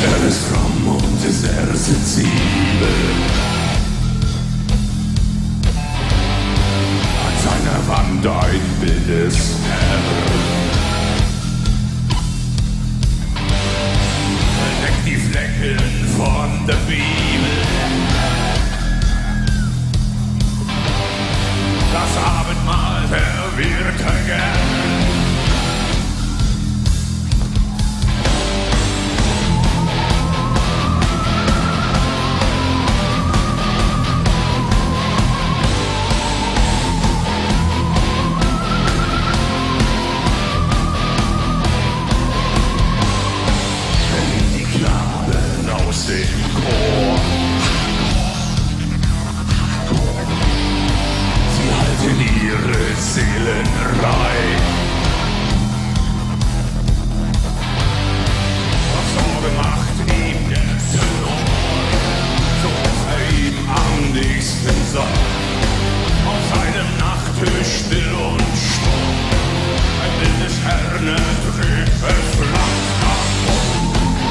Er ist fromm und sehr sensibel. An seiner Wand ein Bild des Herrn. Verdeckt die Flecken von der Bibel. Das Abendmahl serviert er gern. Aus dem Chor. Sie halten ihre Seelen rein. Was Sorge macht ihm der Tenor, so dass er ihm am nächsten sei. Auf seinem Nachttisch still und stumm, ein Bild des Herrn ertrübt, es flammt davon.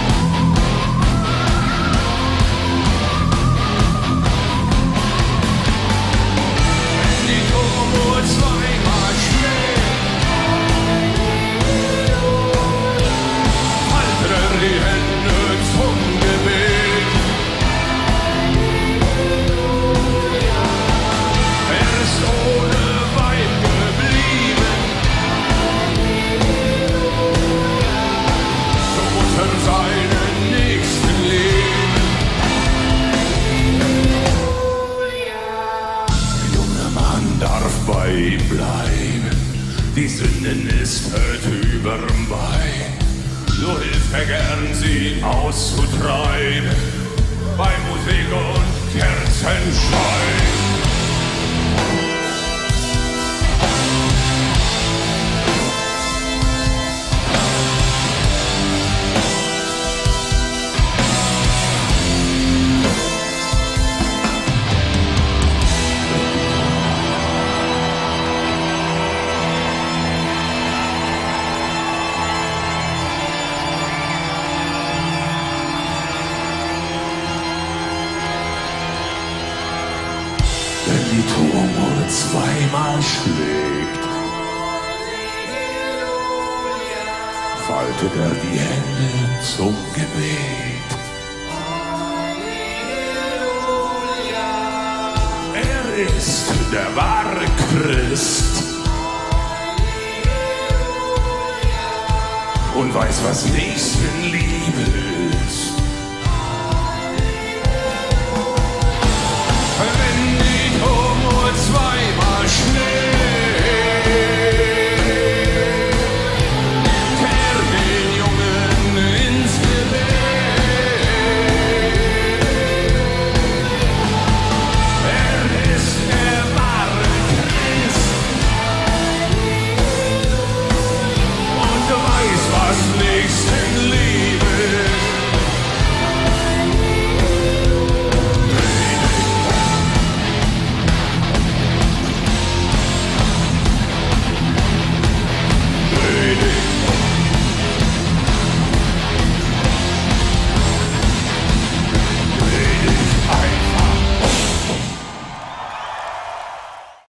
Zweimal schlägt, haltet er die Hände zum Gebet. Er ist ohne Weib geblieben, so muss er seinen Nächsten leben. Der junge Mann darf bei ihm bleiben, die Sündenlist hört überm Bein. So hilft er gern, sie auszutreiben, bei Musik und Kerzenschein. Wenn die Turmuhr zweimal schlägt, faltet er die Hände zum Gebet. Er ist der wahre Christ und weiß, was Nächstenliebe ist. Wenn die Turmuhr zweimal schlägt,